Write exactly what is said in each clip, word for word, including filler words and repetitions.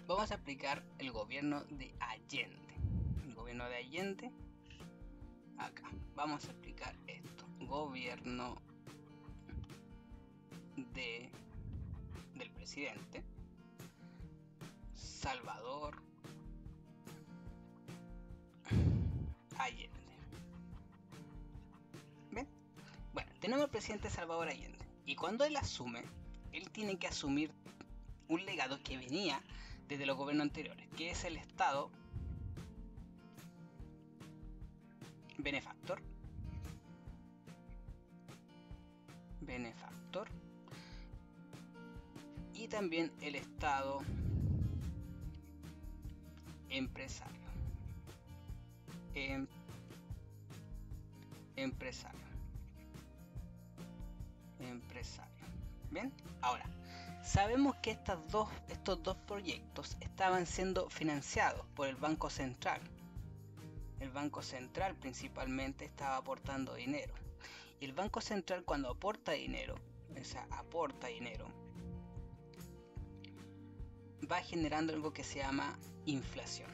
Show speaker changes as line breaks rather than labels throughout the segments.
Vamos a explicar el gobierno de Allende. El gobierno de Allende, acá. Vamos a explicar esto. Gobierno de del presidente Salvador Allende. ¿Ven? Bueno, tenemos al presidente Salvador Allende. Y cuando él asume, él tiene que asumir un legado que venía desde los gobiernos anteriores, que es el Estado benefactor, benefactor, y también el Estado empresario, em, empresario, empresario. ¿Bien? Ahora, sabemos que estas dos, estos dos proyectos estaban siendo financiados por el Banco Central. El Banco Central principalmente estaba aportando dinero. Y el Banco Central, cuando aporta dinero, o sea, aporta dinero, va generando algo que se llama inflación.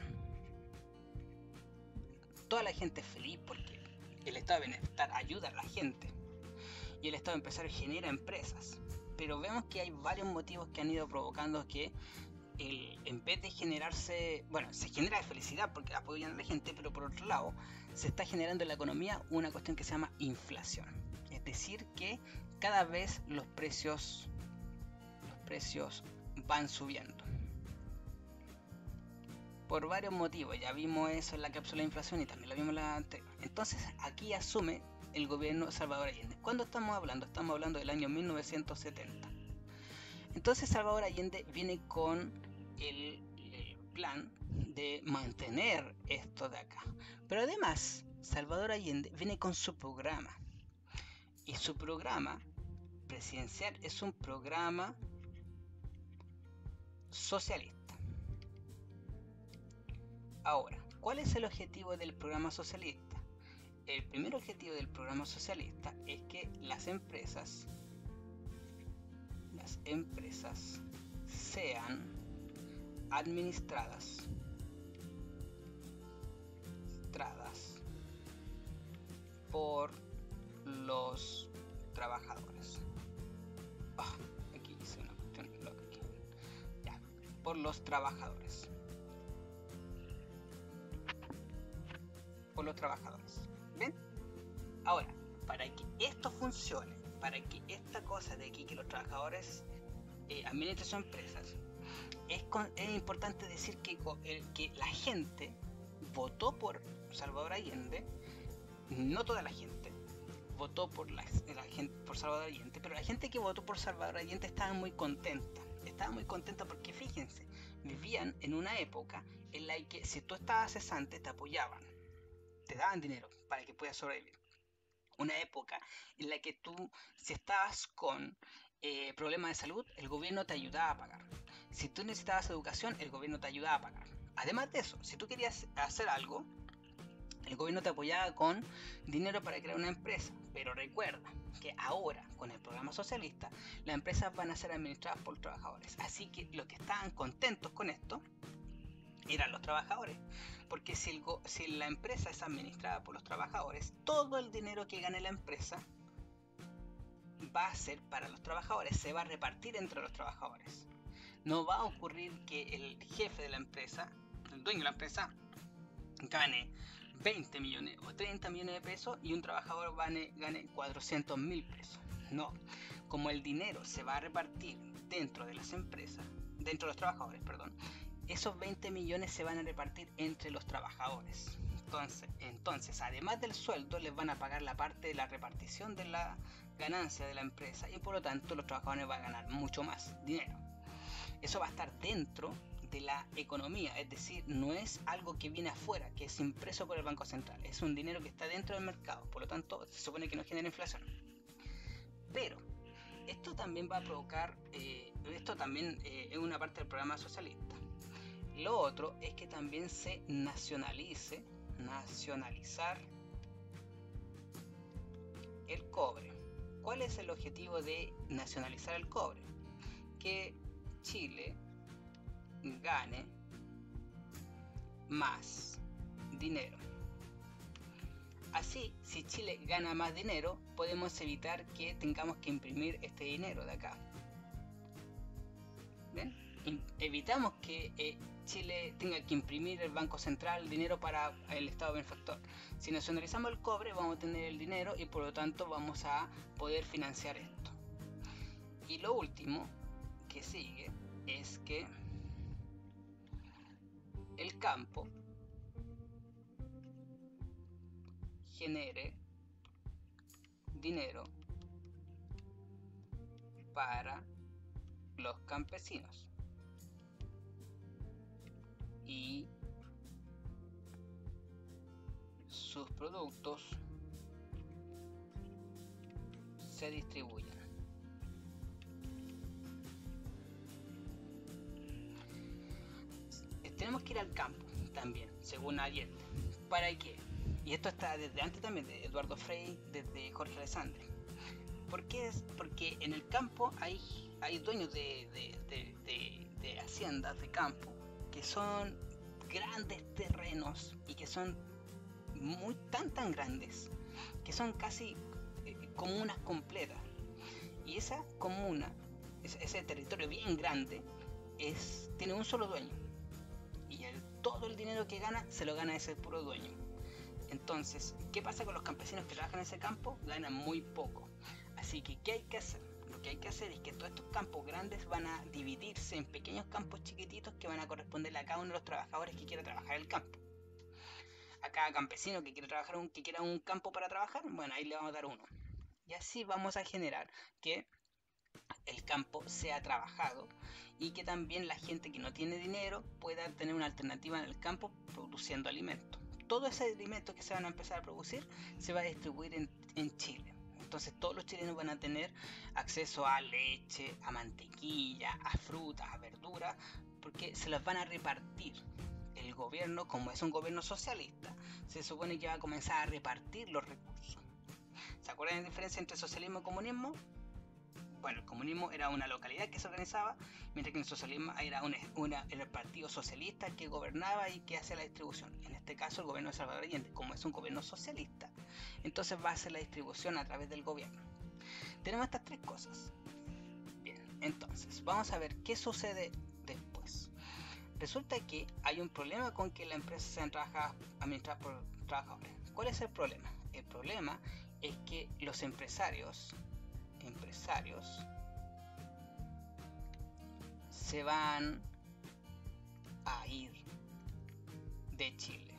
Toda la gente es feliz porque el estado de bienestar ayuda a la gente y el estado empresario genera empresas. Pero vemos que hay varios motivos que han ido provocando que el, en vez de generarse, bueno, se genera felicidad porque apoyan a la gente, pero por otro lado se está generando en la economía una cuestión que se llama inflación. Es decir, que cada vez los precios, los precios van subiendo. Por varios motivos, ya vimos eso en la cápsula de inflación y también lo vimos en la anterior. Entonces aquí asume el gobierno Salvador Allende. ¿Cuándo estamos hablando? Estamos hablando del año mil novecientos setenta. Entonces Salvador Allende viene con el, el plan de mantener esto de acá. Pero además, Salvador Allende viene con su programa. Y su programa presidencial es un programa socialista. Ahora, ¿cuál es el objetivo del programa socialista? El primer objetivo del programa socialista es que las empresas, las empresas sean administradas, administradas por los trabajadores. Oh, aquí hice una cuestión loca. Ya, por los trabajadores. Por los trabajadores. ¿Ven? Ahora, para que esto funcione, para que esta cosa de aquí que los trabajadores eh, administren sus empresas, es, con, es importante decir que, eh, que la gente votó por Salvador Allende, no toda la gente votó por, la, la gente, por Salvador Allende, pero la gente que votó por Salvador Allende estaba muy contenta, estaba muy contenta porque fíjense, vivían en una época en la que si tú estabas cesante te apoyaban, te daban dinero para que puedas sobrevivir. Una época en la que tú, si estabas con eh, problemas de salud, el gobierno te ayudaba a pagar. Si tú necesitabas educación, el gobierno te ayudaba a pagar. Además de eso, si tú querías hacer algo, el gobierno te apoyaba con dinero para crear una empresa. Pero recuerda que ahora, con el programa socialista, las empresas van a ser administradas por los trabajadores. Así que los que estaban contentos con esto eran los trabajadores. Porque si, el, si la empresa es administrada por los trabajadores, todo el dinero que gane la empresa va a ser para los trabajadores, se va a repartir entre los trabajadores. No va a ocurrir que el jefe de la empresa, el dueño de la empresa, gane veinte millones o treinta millones de pesos y un trabajador gane, gane cuatrocientos mil pesos. No, como el dinero se va a repartir dentro de las empresas, dentro de los trabajadores, perdón, esos veinte millones se van a repartir entre los trabajadores. Entonces, entonces, además del sueldo, les van a pagar la parte de la repartición de la ganancia de la empresa y por lo tanto los trabajadores van a ganar mucho más dinero. Eso va a estar dentro de la economía, es decir, no es algo que viene afuera, que es impreso por el Banco Central, es un dinero que está dentro del mercado, por lo tanto se supone que no genera inflación. Pero esto también va a provocar, eh, esto también eh, es una parte del programa socialista. Lo otro es que también se nacionalice, nacionalizar el cobre. ¿Cuál es el objetivo de nacionalizar el cobre? Que Chile gane más dinero. Así, si Chile gana más dinero, podemos evitar que tengamos que imprimir este dinero de acá. ¿Ven? Evitamos que eh, Chile tenga que imprimir el Banco Central dinero para el Estado benefactor. Si nacionalizamos el cobre, vamos a tener el dinero y por lo tanto vamos a poder financiar esto. Y lo último que sigue es que el campo genere dinero para los campesinos y sus productos se distribuyen. Tenemos que ir al campo también, según Allende. ¿Para qué? Y esto está desde antes también, de Eduardo Frei, desde Jorge Alessandri. ¿Por qué? Es porque en el campo hay, hay dueños de, de, de, de, de haciendas de campo que son grandes terrenos y que son muy tan tan grandes que son casi eh, comunas completas. Y esa comuna, ese, ese territorio bien grande, es, tiene un solo dueño. Y el, todo el dinero que gana se lo gana ese puro dueño. Entonces, ¿qué pasa con los campesinos que trabajan en ese campo? Ganan muy poco. Así que, ¿qué hay que hacer? Lo que hay que hacer es que todos estos campos grandes van a dividirse en pequeños campos chiquititos que van a corresponderle a cada uno de los trabajadores que quiera trabajar el campo. A cada campesino que quiera trabajar un, que quiera un campo para trabajar, bueno, ahí le vamos a dar uno. Y así vamos a generar que el campo sea trabajado y que también la gente que no tiene dinero pueda tener una alternativa en el campo produciendo alimentos. Todo ese alimento que se van a empezar a producir se va a distribuir en, en Chile. Entonces todos los chilenos van a tener acceso a leche, a mantequilla, a frutas, a verduras, porque se las van a repartir. El gobierno, como es un gobierno socialista, se supone que va a comenzar a repartir los recursos. ¿Se acuerdan de la diferencia entre socialismo y comunismo? Bueno, el comunismo era una localidad que se organizaba, mientras que el socialismo era una, una, el partido socialista que gobernaba y que hacía la distribución. En este caso, el gobierno de Salvador Allende, como es un gobierno socialista, entonces va a hacer la distribución a través del gobierno. Tenemos estas tres cosas. Bien, entonces, vamos a ver qué sucede después. Resulta que hay un problema con que la empresa sea administrada por trabajadores. ¿Cuál es el problema? El problema es que los empresarios empresarios se van a ir de Chile.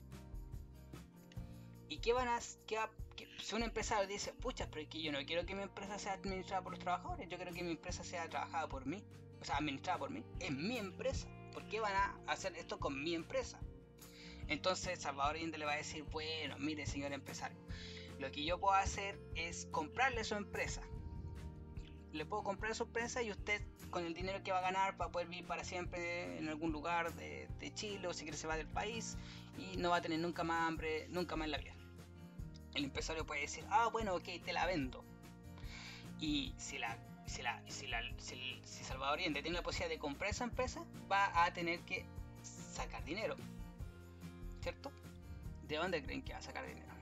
¿Y qué van a qué va, qué, si un empresario dice, pucha, pero es que yo no quiero que mi empresa sea administrada por los trabajadores, yo quiero que mi empresa sea trabajada por mí, o sea, administrada por mí, es mi empresa, ¿por qué van a hacer esto con mi empresa? Entonces Salvador Allende le va a decir, bueno, mire señor empresario, lo que yo puedo hacer es comprarle su empresa. Le puedo comprar su empresa y usted con el dinero que va a ganar va a poder vivir para siempre en algún lugar de, de Chile, o si quiere se va del país y no va a tener nunca más hambre, nunca más en la vida. El empresario puede decir, ah bueno, ok, te la vendo. Y si la si, la, si, la, si, si Salvador Allende tiene la posibilidad de comprar esa empresa, va a tener que sacar dinero, ¿cierto? ¿De dónde creen que va a sacar dinero?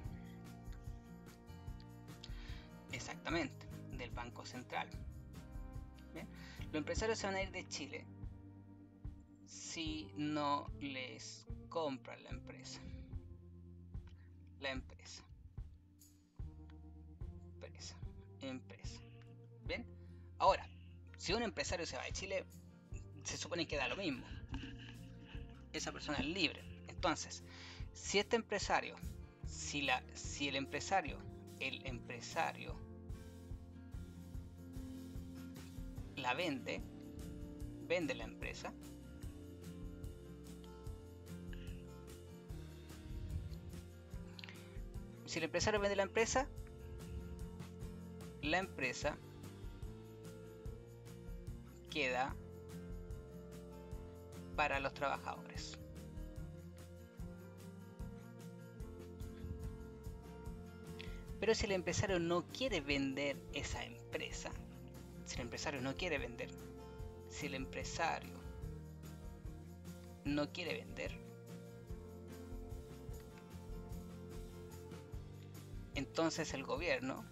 Exactamente, del Banco Central. ¿Bien? Los empresarios se van a ir de Chile si no les compran la empresa. La empresa. Empresa. Empresa. ¿Bien? Ahora, si un empresario se va de Chile, se supone que da lo mismo. Esa persona es libre. Entonces, si este empresario, si, la, si el empresario, el empresario la vende, vende la empresa, si el empresario vende la empresa, la empresa queda para los trabajadores. Pero si el empresario no quiere vender esa empresa, si el empresario no quiere vender, si el empresario no quiere vender, entonces el gobierno,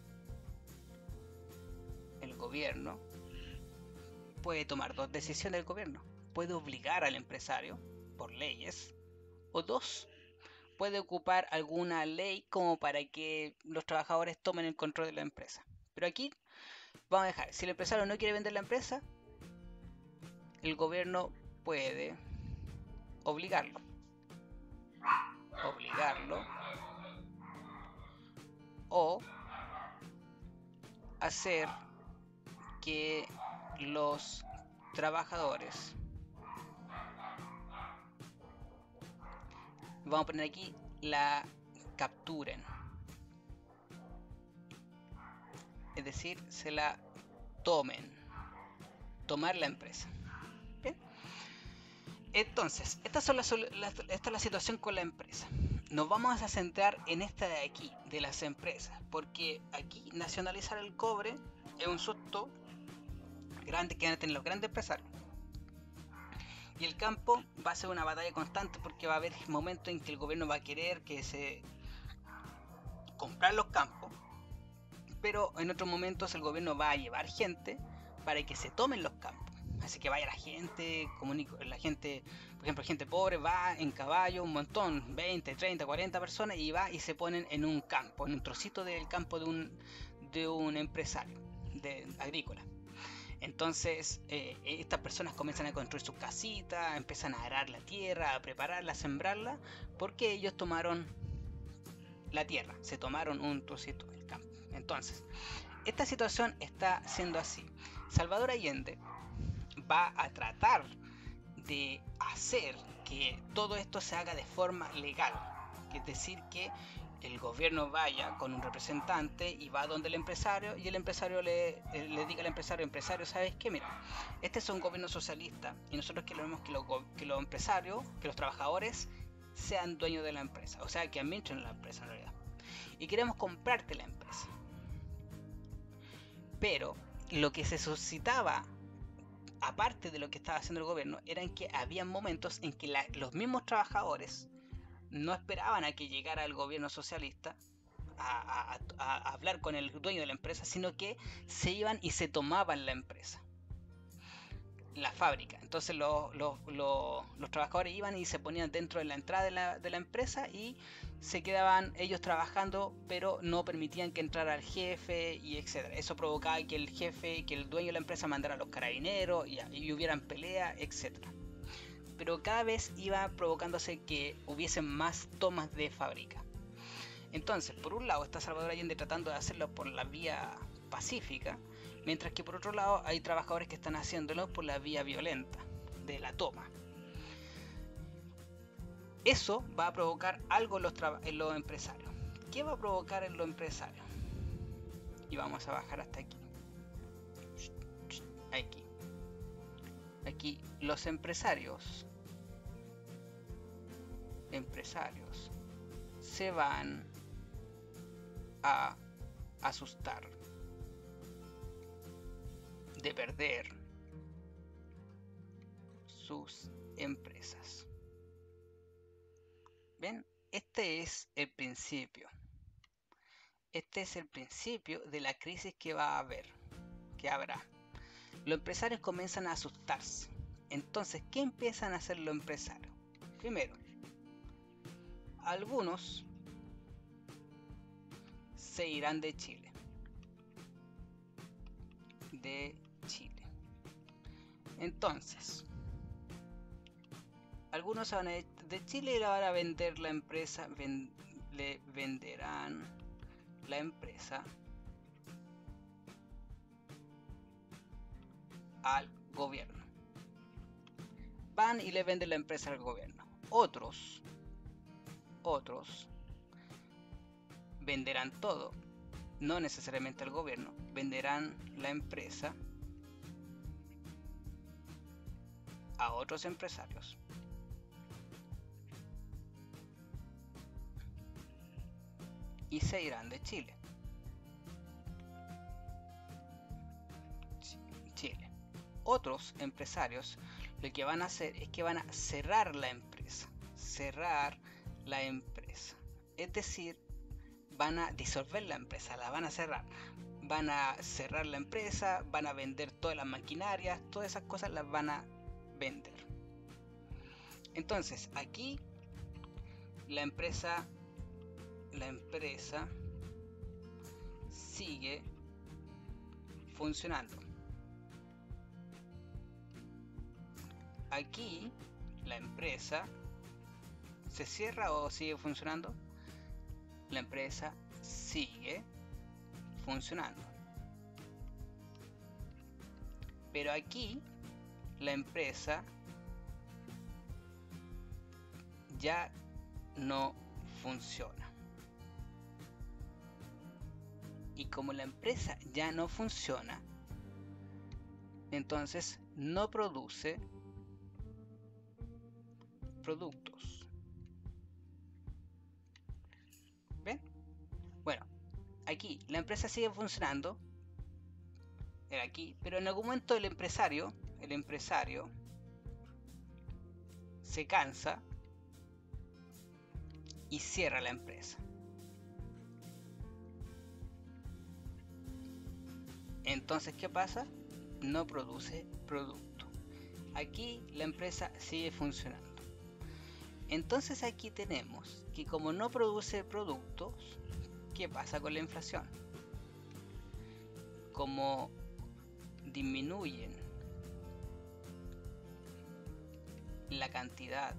el gobierno puede tomar dos decisiones del gobierno. Puede obligar al empresario por leyes, o dos, puede ocupar alguna ley como para que los trabajadores tomen el control de la empresa. Pero aquí vamos a dejar, si el empresario no quiere vender la empresa, el gobierno puede obligarlo. Obligarlo o hacer que los trabajadores, vamos a poner aquí, la capturen. Es decir, se la tomen. Tomar la empresa. ¿Bien? Entonces, esta, son las, las, esta es la situación con la empresa. Nos vamos a centrar en esta de aquí, de las empresas, porque aquí nacionalizar el cobre es un susto grande que van a tener los grandes empresarios. Y el campo va a ser una batalla constante porque va a haber momentos en que el gobierno va a querer que se comprar los campos, pero en otros momentos el gobierno va a llevar gente para que se tomen los campos. Así que vaya la gente, la gente, por ejemplo, gente pobre va en caballo, un montón, veinte, treinta, cuarenta personas, y va y se ponen en un campo, en un trocito del campo de un, de un empresario de, agrícola. Entonces eh, estas personas comienzan a construir sus casitas, empiezan a arar la tierra, a prepararla, a sembrarla, porque ellos tomaron la tierra, se tomaron un trocito del campo. Entonces, esta situación está siendo así. Salvador Allende va a tratar de hacer que todo esto se haga de forma legal, es decir, que el gobierno vaya con un representante y va donde el empresario, y el empresario le, le diga al empresario, empresario, ¿sabes qué? Mira, este es un gobierno socialista y nosotros queremos que los, que los empresarios, que los trabajadores sean dueños de la empresa, o sea, que administren la empresa en realidad, y queremos comprarte la empresa. Pero lo que se suscitaba, aparte de lo que estaba haciendo el gobierno, era en que había momentos en que la, los mismos trabajadores no esperaban a que llegara el gobierno socialista a, a, a, a hablar con el dueño de la empresa, sino que se iban y se tomaban la empresa, la fábrica. Entonces los, los, los, los trabajadores iban y se ponían dentro de la entrada de la, de la empresa y se quedaban ellos trabajando, pero no permitían que entrara el jefe y etcétera. Eso provocaba que el jefe, que el dueño de la empresa mandara a los carabineros y, y hubieran peleas, etcétera. Pero cada vez iba provocándose que hubiesen más tomas de fábrica. Entonces, por un lado está Salvador Allende tratando de hacerlo por la vía pacífica, mientras que por otro lado hay trabajadores que están haciéndolo por la vía violenta de la toma. Eso va a provocar algo en los, en los empresarios. ¿Qué va a provocar en los empresarios? Y vamos a bajar hasta aquí. Aquí. Aquí los empresarios empresarios se van a asustar de perder sus empresas. ¿Ven? Este es el principio. Este es el principio de la crisis que va a haber, que habrá. Los empresarios comienzan a asustarse. Entonces, ¿qué empiezan a hacer los empresarios? Primero, algunos se irán de Chile. De Chile. Entonces, algunos se van a ir de Chile y le van a vender la empresa, ven, le venderán la empresa al gobierno. Van y le venden la empresa al gobierno. Otros, otros venderán todo, no necesariamente al gobierno, venderán la empresa a otros empresarios. Y se irán de Chile. Chile. Otros empresarios lo que van a hacer es que van a cerrar la empresa. Cerrar la empresa. Es decir, van a disolver la empresa, la van a cerrar. Van a cerrar la empresa, van a vender todas las maquinarias, todas esas cosas las van a vender. Entonces, aquí la empresa, la empresa sigue funcionando. Aquí la empresa se cierra o sigue funcionando. La empresa sigue funcionando. Pero aquí la empresa ya no funciona. Y como la empresa ya no funciona, entonces no produce productos. ¿Ven? Bueno, aquí la empresa sigue funcionando, era aquí, pero en algún momento el empresario, el empresario se cansa y cierra la empresa. Entonces, ¿qué pasa? No produce producto. Aquí la empresa sigue funcionando. Entonces aquí tenemos que como no produce productos, ¿qué pasa con la inflación? Como disminuyen la cantidad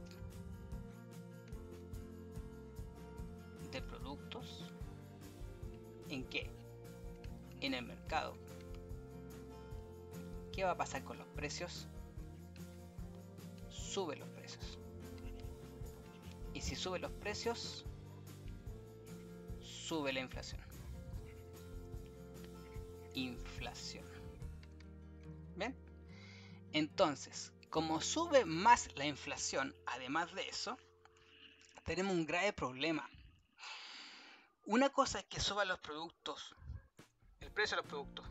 de productos, ¿en qué? En el mercado. ¿Qué va a pasar con los precios? Suben los precios. Y si suben los precios, sube la inflación. Inflación. ¿Ven? Entonces, como sube más la inflación, además de eso, tenemos un grave problema. Una cosa es que suban los productos, el precio de los productos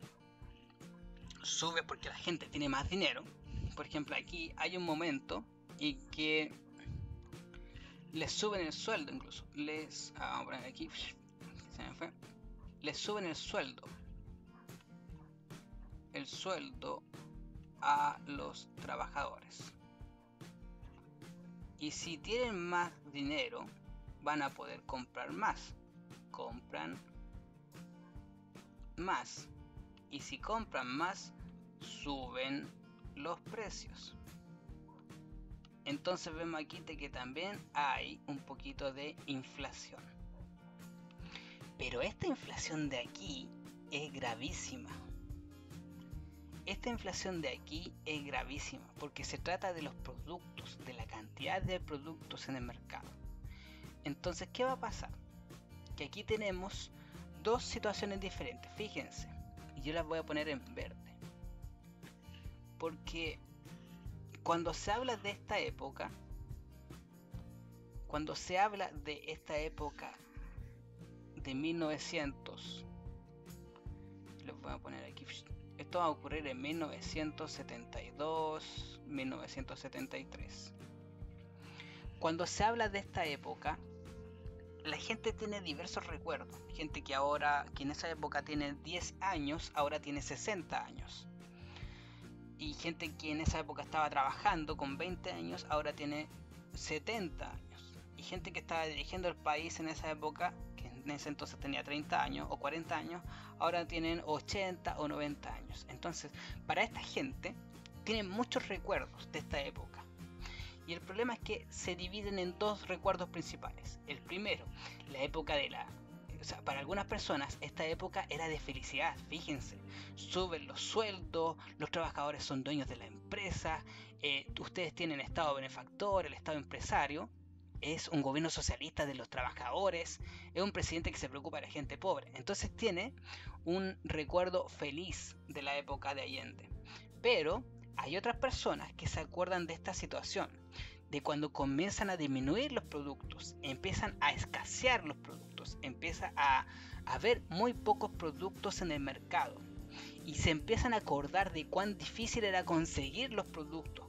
sube porque la gente tiene más dinero. Por ejemplo, aquí hay un momento en que les suben el sueldo incluso. Les, ah, vamos a poner aquí, se me fue. Les suben el sueldo. El sueldo a los trabajadores. Y si tienen más dinero, van a poder comprar más. Compran más. Y si compran más, suben los precios. Entonces vemos aquí de que también hay un poquito de inflación. Pero esta inflación de aquí es gravísima. Esta inflación de aquí es gravísima porque se trata de los productos, de la cantidad de productos en el mercado. Entonces, ¿qué va a pasar? Que aquí tenemos dos situaciones diferentes, fíjense, y yo las voy a poner en verde. Porque cuando se habla de esta época, cuando se habla de esta época de mil novecientos, les voy a poner aquí, esto va a ocurrir en mil novecientos setenta y dos, mil novecientos setenta y tres. Cuando se habla de esta época, la gente tiene diversos recuerdos. Gente que ahora, que en esa época tiene diez años, ahora tiene sesenta años. Y gente que en esa época estaba trabajando con veinte años, ahora tiene setenta años. Y gente que estaba dirigiendo el país en esa época, que en ese entonces tenía treinta años o cuarenta años, ahora tienen ochenta o noventa años. Entonces, para esta gente, tienen muchos recuerdos de esta época. Y el problema es que se dividen en dos recuerdos principales. El primero, la época de la... O sea, para algunas personas esta época era de felicidad, fíjense. Suben los sueldos, los trabajadores son dueños de la empresa, eh, ustedes tienen estado benefactor, el estado empresario, es un gobierno socialista de los trabajadores, es un presidente que se preocupa de la gente pobre. Entonces tiene un recuerdo feliz de la época de Allende. Pero hay otras personas que se acuerdan de esta situación, de cuando comienzan a disminuir los productos, empiezan a escasear los productos, empieza a haber muy pocos productos en el mercado y se empiezan a acordar de cuán difícil era conseguir los productos,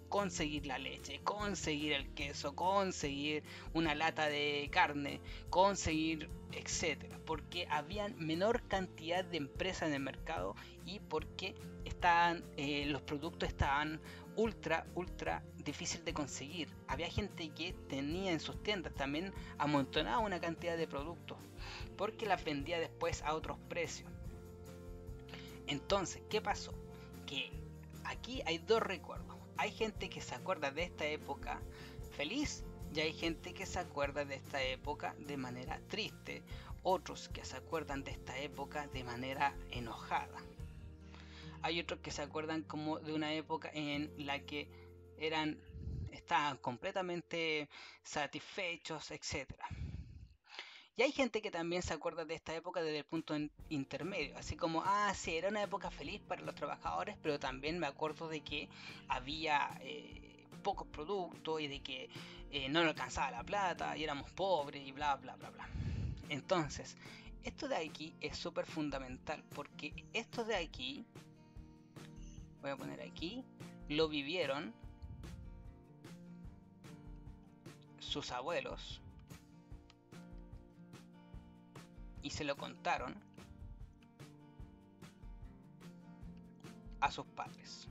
conseguir la leche, conseguir el queso, conseguir una lata de carne, conseguir, etcétera, porque había menor cantidad de empresas en el mercado y porque estaban, eh, los productos estaban ultra, ultra difícil de conseguir. Había gente que tenía en sus tiendas también amontonada una cantidad de productos porque las vendía después a otros precios. Entonces, ¿qué pasó? Que aquí hay dos recuerdos. Hay gente que se acuerda de esta época feliz y hay gente que se acuerda de esta época de manera triste. Otros que se acuerdan de esta época de manera enojada. Hay otros que se acuerdan como de una época en la que eran, estaban completamente satisfechos, etcétera. Y hay gente que también se acuerda de esta época desde el punto intermedio, así como, ah, sí, era una época feliz para los trabajadores, pero también me acuerdo de que había eh, pocos productos y de que eh, no nos alcanzaba la plata y éramos pobres y bla, bla, bla, bla. Entonces, esto de aquí es súper fundamental porque esto de aquí, voy a poner aquí, lo vivieron sus abuelos y se lo contaron a sus padres.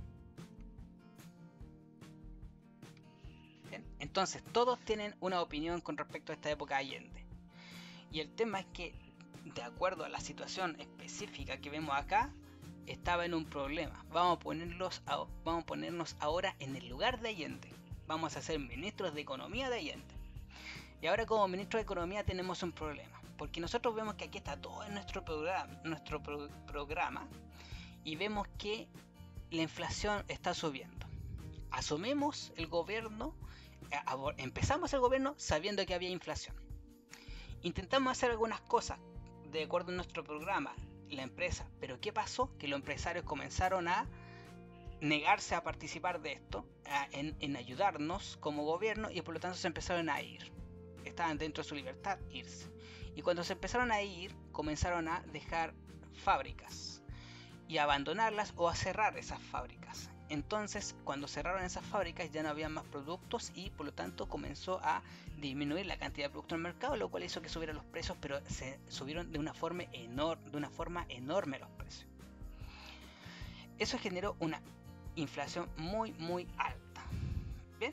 Bien, entonces todos tienen una opinión con respecto a esta época Allende. Y el tema es que, de acuerdo a la situación específica que vemos acá, estaba en un problema. Vamos a, ponerlos a, vamos a ponernos ahora en el lugar de Allende. Vamos a ser ministros de Economía de Allende. Y ahora como ministro de Economía tenemos un problema. Porque nosotros vemos que aquí está todo en nuestro programa, nuestro pro programa y vemos que la inflación está subiendo. Asumimos el gobierno, empezamos el gobierno sabiendo que había inflación. Intentamos hacer algunas cosas de acuerdo a nuestro programa, la empresa, pero ¿qué pasó? Que los empresarios comenzaron a negarse a participar de esto, a, en, en ayudarnos como gobierno y por lo tanto se empezaron a ir. Estaban dentro de su libertad irse. Y cuando se empezaron a ir, comenzaron a dejar fábricas y a abandonarlas o a cerrar esas fábricas. Entonces, cuando cerraron esas fábricas ya no había más productos y por lo tanto comenzó a disminuir la cantidad de productos en el mercado, lo cual hizo que subieran los precios, pero se subieron de una forma, enor de una forma enorme los precios. Eso generó una inflación muy muy alta. ¿Bien?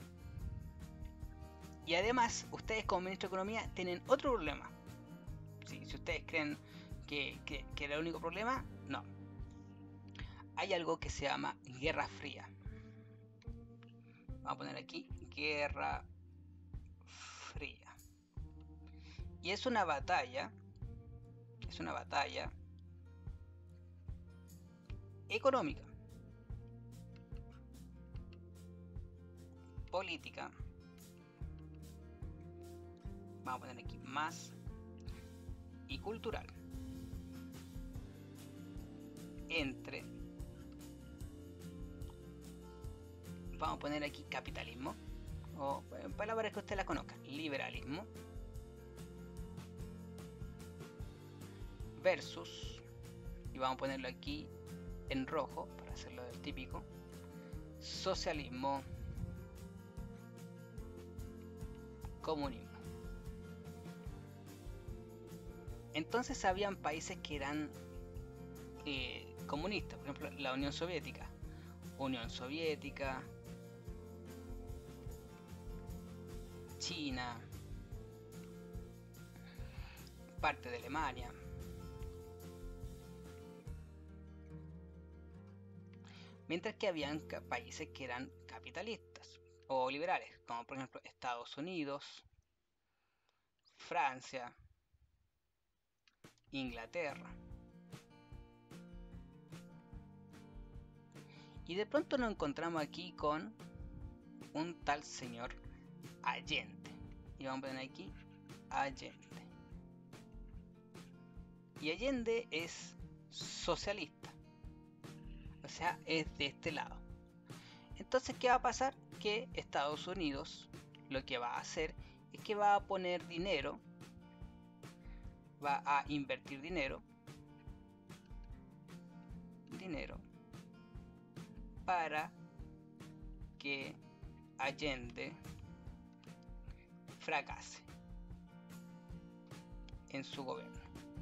Y además, ustedes como ministro de Economía tienen otro problema. Sí, si ustedes creen que, que, que era el único problema, no. Hay algo que se llama Guerra Fría. Vamos a poner aquí Guerra Fría. Y es una batalla, es una batalla económica, política. Vamos a poner aquí más y cultural entre, vamos a poner aquí capitalismo o en palabras que usted la conozca, liberalismo versus, y vamos a ponerlo aquí en rojo para hacerlo del típico, socialismo, comunismo. Entonces habían países que eran eh, comunistas, por ejemplo la Unión Soviética, Unión Soviética, China, parte de Alemania. Mientras que habían países que eran capitalistas o liberales, como por ejemplo Estados Unidos, Francia, Inglaterra. Y de pronto nos encontramos aquí con un tal señor Allende. Y vamos a poner aquí Allende. Y Allende es socialista. O sea, es de este lado. Entonces, ¿qué va a pasar? Que Estados Unidos lo que va a hacer es que va a poner dinero, va a invertir dinero, dinero para que Allende fracase en su gobierno.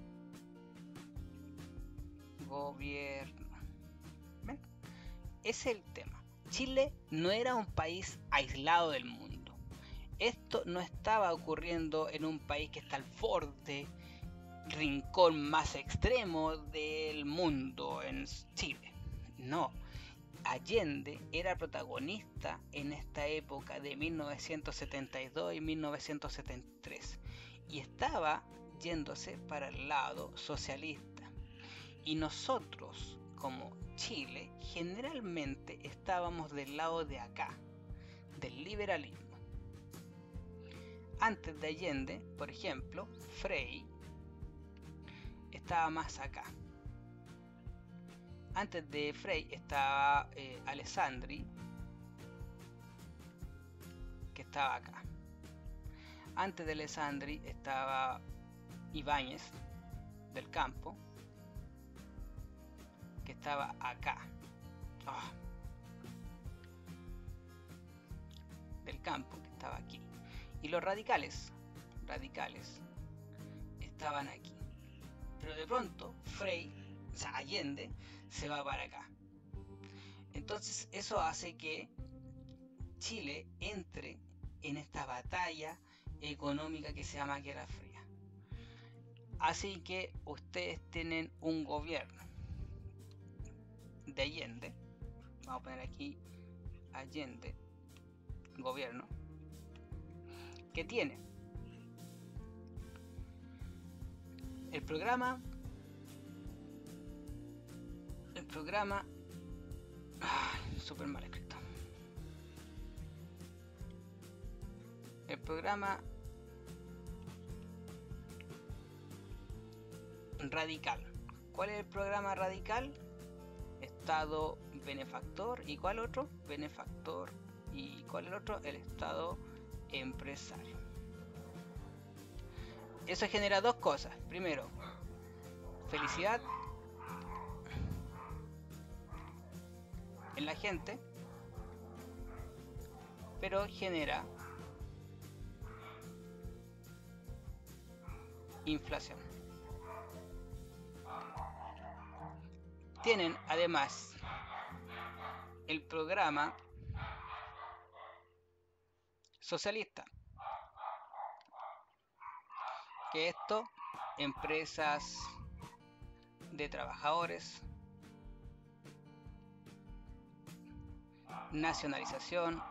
Gobierno. ¿Ven? Ese es el tema. Chile no era un país aislado del mundo. Esto no estaba ocurriendo en un país que está al borde, rincón más extremo del mundo, en Chile. No. Allende era protagonista en esta época de mil novecientos setenta y dos y mil novecientos setenta y tres y estaba yéndose para el lado socialista, y nosotros como Chile generalmente estábamos del lado de acá, del liberalismo. Antes de Allende, por ejemplo, Frei estaba más acá. Antes de Frei estaba eh, Alessandri, que estaba acá. Antes de Alessandri estaba Ibáñez del Campo, que estaba acá. Oh. Del Campo, que estaba aquí. Y los radicales, radicales, estaban aquí. Pero de pronto, Frei, o sea, Allende, se va para acá. Entonces eso hace que Chile entre en esta batalla económica que se llama Guerra Fría. Así que ustedes tienen un gobierno de Allende, vamos a poner aquí Allende, gobierno, que tiene el programa el programa súper mal escrito el programa radical. ¿Cuál es el programa radical? Estado benefactor. ¿Y cuál otro? Benefactor. ¿Y cuál es el otro? El Estado empresario. Eso genera dos cosas. Primero, felicidad en la gente, pero genera inflación. Tienen además el programa socialista, que esto, empresas de trabajadores, nacionalización,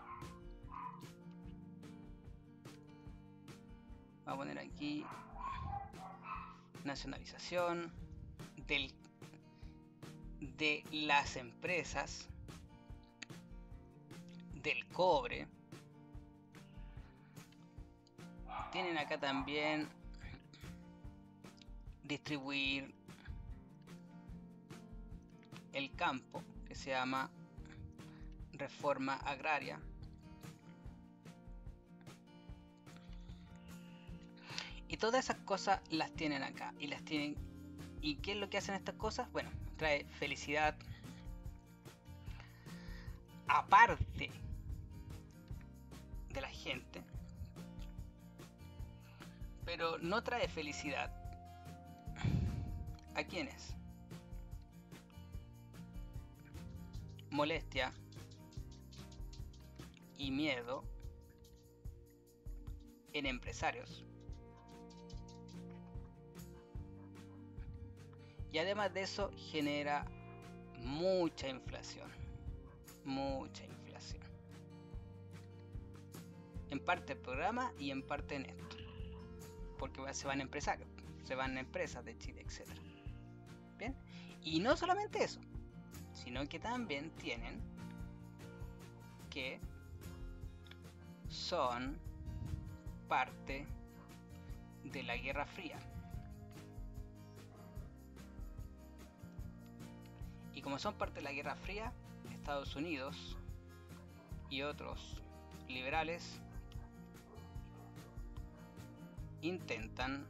vamos a poner aquí nacionalización del, de las empresas del cobre. Tienen acá también distribuir el campo, que se llama reforma agraria. Y todas esas cosas las tienen acá y las tienen. ¿Y qué es lo que hacen estas cosas? Bueno, trae felicidad aparte de la gente, pero no trae felicidad ¿a quiénes? Molestia y miedo en empresarios. Y además de eso genera mucha inflación, mucha inflación. En parte el programa y en parte en esto, porque se van empresarios, se van empresas de Chile, etcétera. Bien, y no solamente eso, sino que también tienen que son parte de la Guerra Fría. Y como son parte de la Guerra Fría, Estados Unidos y otros liberales intentan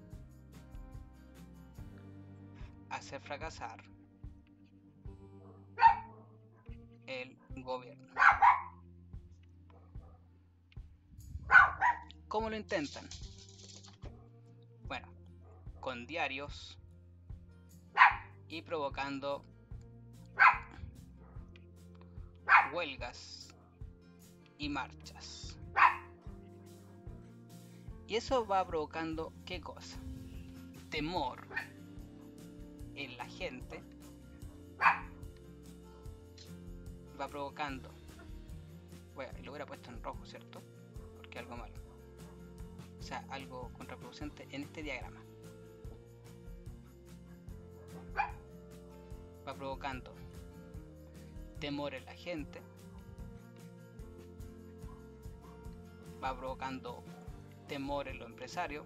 hacer fracasar el gobierno. ¿Cómo lo intentan? Bueno, con diarios y provocando huelgas y marchas. Y eso va provocando ¿qué cosa? Temor en la gente. Va provocando, bueno, lo hubiera puesto en rojo, ¿cierto? Porque algo malo, o sea, algo contraproducente en este diagrama. Va provocando temor en la gente, va provocando temor en los empresarios,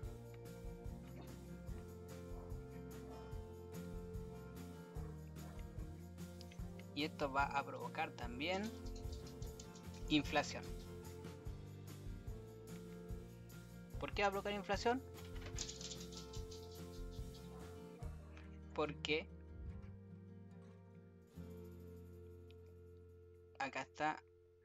y esto va a provocar también inflación. ¿Por qué va a provocar inflación? Porque acá está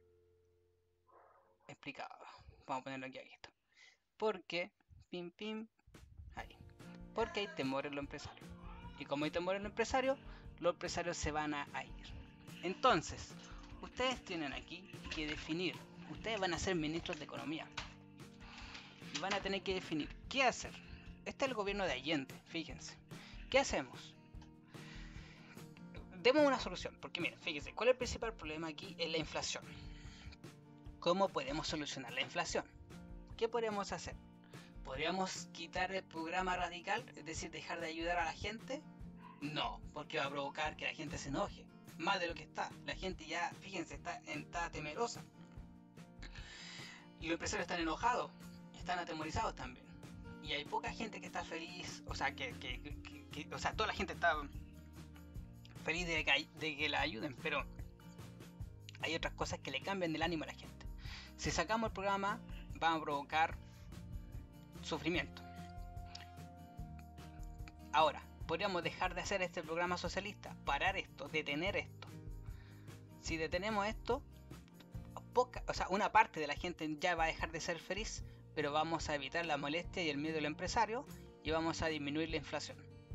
explicado. Vamos a ponerlo aquí, aquí está. Porque, pim pim, ahí. Porque hay temor en los empresarios. Y como hay temor en los empresarios, los empresarios se van a, a ir. Entonces, ustedes tienen aquí que definir. Ustedes van a ser ministros de economía. Y van a tener que definir qué hacer. Este es el gobierno de Allende, fíjense. ¿Qué hacemos? Demos una solución, porque miren, fíjense, ¿cuál es el principal problema aquí? Es la inflación. ¿Cómo podemos solucionar la inflación? ¿Qué podemos hacer? ¿Podríamos quitar el programa radical? Es decir, dejar de ayudar a la gente. No, porque va a provocar que la gente se enoje. Más de lo que está. La gente ya, fíjense, está, está temerosa. Y los empresarios están enojados. Están atemorizados también. Y hay poca gente que está feliz. O sea, que, que, que, que o sea, toda la gente está feliz de que, de que la ayuden. Pero hay otras cosas que le cambian el ánimo a la gente. Si sacamos el programa, va a provocar sufrimiento. Ahora, podríamos dejar de hacer este programa socialista, parar esto, detener esto. Si detenemos esto, poca, o sea, una parte de la gente ya va a dejar de ser feliz, pero vamos a evitar la molestia y el miedo del empresario y vamos a disminuir la inflación.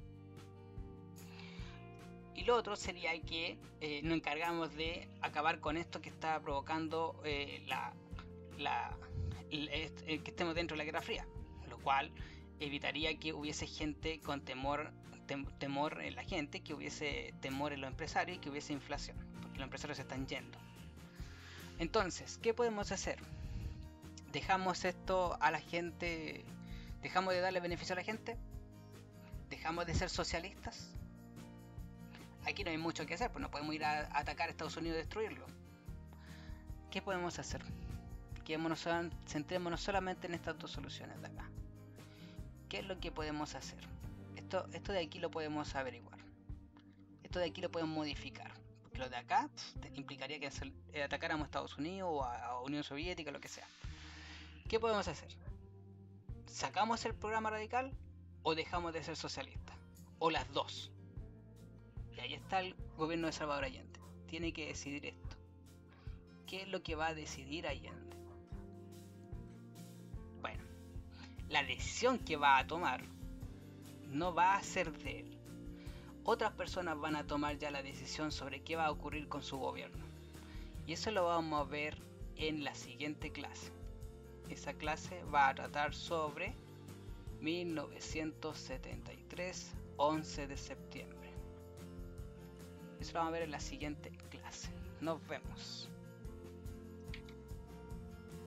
Y lo otro sería que eh, nos encargamos de acabar con esto que está provocando eh, la, la, el, el, que estemos dentro de la Guerra Fría, lo cual evitaría que hubiese gente con temor, tem, temor en la gente, que hubiese temor en los empresarios y que hubiese inflación, porque los empresarios se están yendo. Entonces, ¿qué podemos hacer? ¿Dejamos esto a la gente? ¿Dejamos de darle beneficio a la gente? ¿Dejamos de ser socialistas? Aquí no hay mucho que hacer, pues no podemos ir a, a atacar a Estados Unidos y destruirlo. ¿Qué podemos hacer? Quedémonos, centrémonos solamente en estas dos soluciones de acá. ¿Qué es lo que podemos hacer? Esto, esto de aquí lo podemos averiguar. Esto de aquí lo podemos modificar. Porque lo de acá pff, implicaría que atacáramos a Estados Unidos o a, a Unión Soviética, lo que sea. ¿Qué podemos hacer? ¿Sacamos el programa radical o dejamos de ser socialistas? O las dos. Y ahí está el gobierno de Salvador Allende. Tiene que decidir esto. ¿Qué es lo que va a decidir Allende? Bueno, la decisión que va a tomar no va a ser de él. Otras personas van a tomar ya la decisión sobre qué va a ocurrir con su gobierno. Y eso lo vamos a ver en la siguiente clase. Esa clase va a tratar sobre mil novecientos setenta y tres, once de septiembre. Eso lo vamos a ver en la siguiente clase. Nos vemos.